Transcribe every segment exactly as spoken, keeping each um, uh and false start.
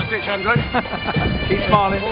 ditch, Andrew. Keep smiling.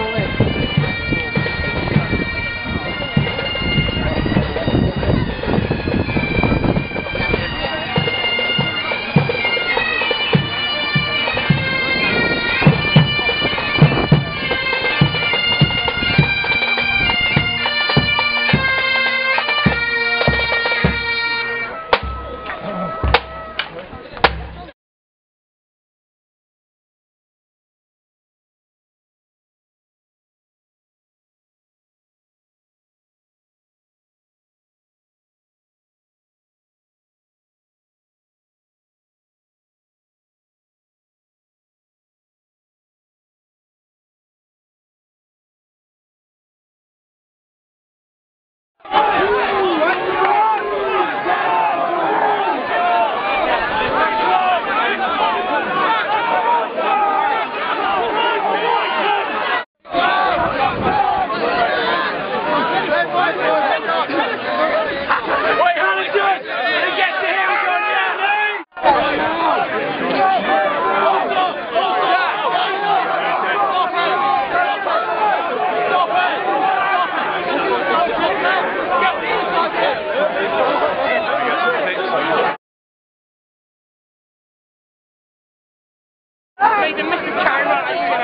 Need to miss the camera, you know,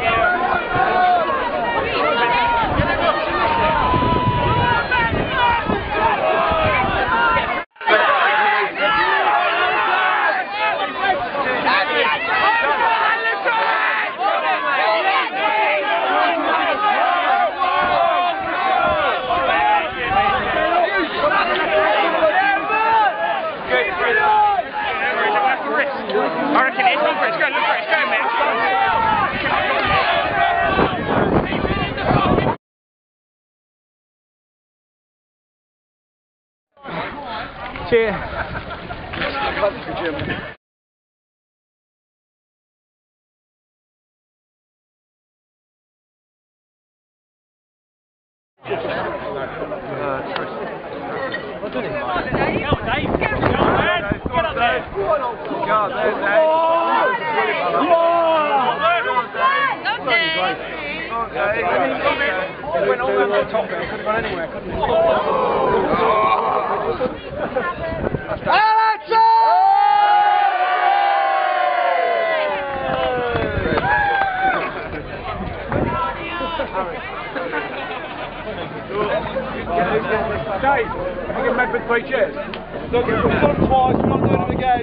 I reckon it's on for it. It's going, look for it. It's going, mate. Cheers. What's in it, mate? Go, Dave. Get up there. Go on there, Dave. It went all over the top there. It could have gone anywhere, couldn't it? Hallaton! Dave, you get mad with three chairs? Look, we've done them twice, we're not doing them again.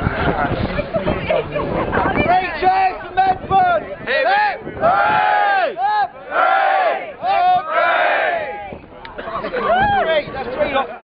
Three chairs for Medford! Hip! Hooray! Up! Hooray! Up! Hooray! That's three lots.